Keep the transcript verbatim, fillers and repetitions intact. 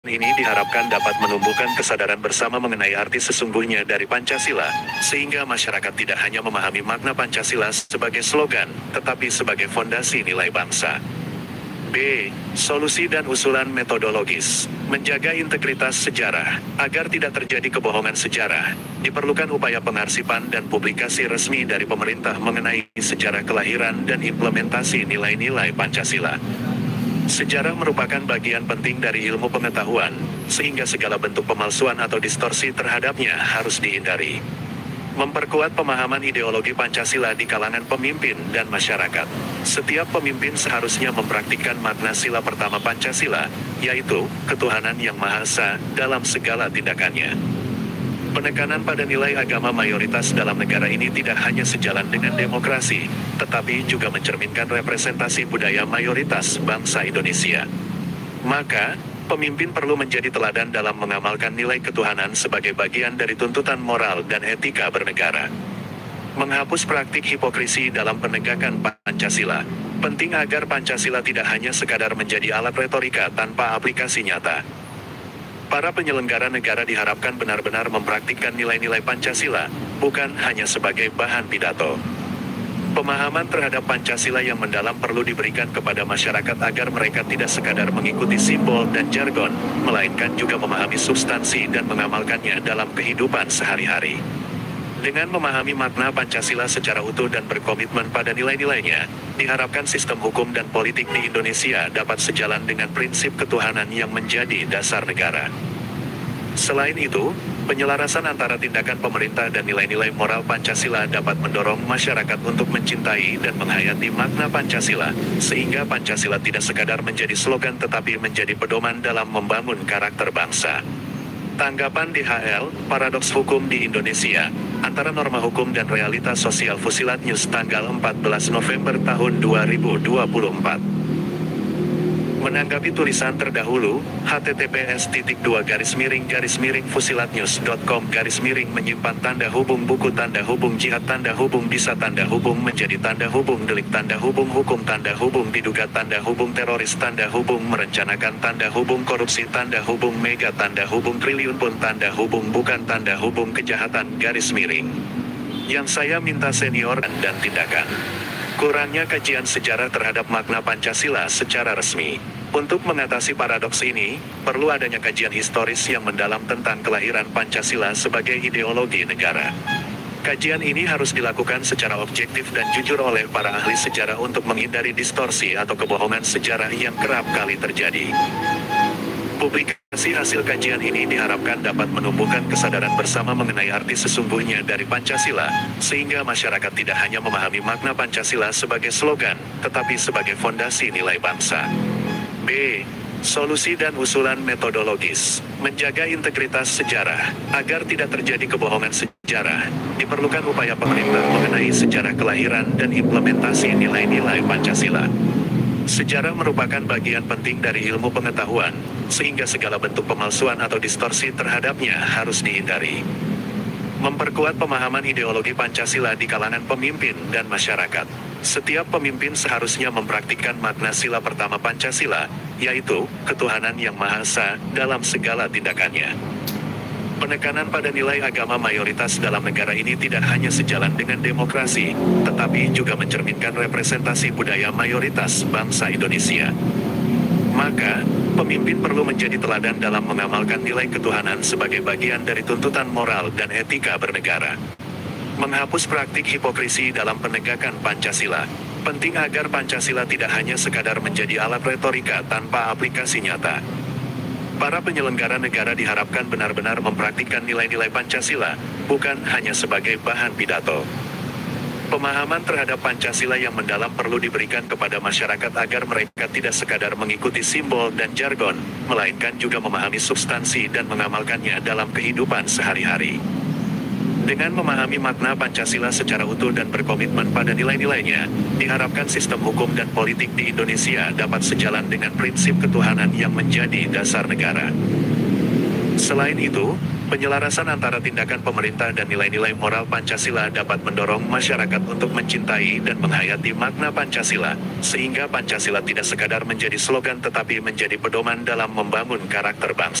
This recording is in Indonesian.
Ini diharapkan dapat menumbuhkan kesadaran bersama mengenai arti sesungguhnya dari Pancasila, sehingga masyarakat tidak hanya memahami makna Pancasila sebagai slogan, tetapi sebagai fondasi nilai bangsa. B. Solusi dan usulan metodologis. Menjaga integritas sejarah. Agar tidak terjadi kebohongan sejarah, diperlukan upaya pengarsipan dan publikasi resmi dari pemerintah mengenai sejarah kelahiran dan implementasi nilai-nilai Pancasila. Sejarah merupakan bagian penting dari ilmu pengetahuan, sehingga segala bentuk pemalsuan atau distorsi terhadapnya harus dihindari. Memperkuat pemahaman ideologi Pancasila di kalangan pemimpin dan masyarakat. Setiap pemimpin seharusnya mempraktikkan makna sila pertama Pancasila, yaitu ketuhanan yang Maha Esa dalam segala tindakannya. Penekanan pada nilai agama mayoritas dalam negara ini tidak hanya sejalan dengan demokrasi, tetapi juga mencerminkan representasi budaya mayoritas bangsa Indonesia. Maka, pemimpin perlu menjadi teladan dalam mengamalkan nilai ketuhanan sebagai bagian dari tuntutan moral dan etika bernegara. Menghapus praktik hipokrisi dalam penegakan Pancasila. Penting agar Pancasila tidak hanya sekadar menjadi alat retorika tanpa aplikasi nyata. Para penyelenggara negara diharapkan benar-benar mempraktikkan nilai-nilai Pancasila, bukan hanya sebagai bahan pidato. Pemahaman terhadap Pancasila yang mendalam perlu diberikan kepada masyarakat agar mereka tidak sekadar mengikuti simbol dan jargon, melainkan juga memahami substansi dan mengamalkannya dalam kehidupan sehari-hari. Dengan memahami makna Pancasila secara utuh dan berkomitmen pada nilai-nilainya, diharapkan sistem hukum dan politik di Indonesia dapat sejalan dengan prinsip ketuhanan yang menjadi dasar negara. Selain itu, penyelarasan antara tindakan pemerintah dan nilai-nilai moral Pancasila dapat mendorong masyarakat untuk mencintai dan menghayati makna Pancasila, sehingga Pancasila tidak sekadar menjadi slogan tetapi menjadi pedoman dalam membangun karakter bangsa. Tanggapan D H L, Paradoks Hukum di Indonesia, antara norma hukum dan realitas sosial Fusilat News tanggal empat belas November tahun dua ribu dua puluh empat. Menanggapi tulisan terdahulu, h t t p s dua garis miring garis miring fusilatnews dot com garis miring menyimpan tanda hubung buku tanda hubung jihad tanda hubung bisa tanda hubung menjadi tanda hubung delik tanda hubung hukum tanda hubung diduga tanda hubung teroris tanda hubung merencanakan tanda hubung korupsi tanda hubung mega tanda hubung triliun pun tanda hubung bukan tanda hubung kejahatan garis miring. Yang saya minta senior dan tindakan. Kurangnya kajian sejarah terhadap makna Pancasila secara resmi. Untuk mengatasi paradoks ini, perlu adanya kajian historis yang mendalam tentang kelahiran Pancasila sebagai ideologi negara. Kajian ini harus dilakukan secara objektif dan jujur oleh para ahli sejarah untuk menghindari distorsi atau kebohongan sejarah yang kerap kali terjadi. Publikasi hasil kajian ini diharapkan dapat menumbuhkan kesadaran bersama mengenai arti sesungguhnya dari Pancasila, sehingga masyarakat tidak hanya memahami makna Pancasila sebagai slogan, tetapi sebagai fondasi nilai bangsa. B. Solusi dan usulan metodologis. Menjaga integritas sejarah. Agar tidak terjadi kebohongan sejarah, diperlukan upaya pemerintah mengenai sejarah kelahiran dan implementasi nilai-nilai Pancasila. Sejarah merupakan bagian penting dari ilmu pengetahuan, sehingga segala bentuk pemalsuan atau distorsi terhadapnya harus dihindari. Memperkuat pemahaman ideologi Pancasila di kalangan pemimpin dan masyarakat. Setiap pemimpin seharusnya mempraktikkan makna sila pertama Pancasila, yaitu ketuhanan yang Maha Esa dalam segala tindakannya. Penekanan pada nilai agama mayoritas dalam negara ini tidak hanya sejalan dengan demokrasi, tetapi juga mencerminkan representasi budaya mayoritas bangsa Indonesia. Maka, pemimpin perlu menjadi teladan dalam mengamalkan nilai ketuhanan sebagai bagian dari tuntutan moral dan etika bernegara. Menghapus praktik hipokrisi dalam penegakan Pancasila. Penting agar Pancasila tidak hanya sekadar menjadi alat retorika tanpa aplikasi nyata. Para penyelenggara negara diharapkan benar-benar mempraktikkan nilai-nilai Pancasila, bukan hanya sebagai bahan pidato. Pemahaman terhadap Pancasila yang mendalam perlu diberikan kepada masyarakat agar mereka tidak sekadar mengikuti simbol dan jargon, melainkan juga memahami substansi dan mengamalkannya dalam kehidupan sehari-hari. Dengan memahami makna Pancasila secara utuh dan berkomitmen pada nilai-nilainya, diharapkan sistem hukum dan politik di Indonesia dapat sejalan dengan prinsip ketuhanan yang menjadi dasar negara. Selain itu, Penyelarasan antara tindakan pemerintah dan nilai-nilai moral Pancasila dapat mendorong masyarakat untuk mencintai dan menghayati makna Pancasila, sehingga Pancasila tidak sekadar menjadi slogan tetapi menjadi pedoman dalam membangun karakter bangsa.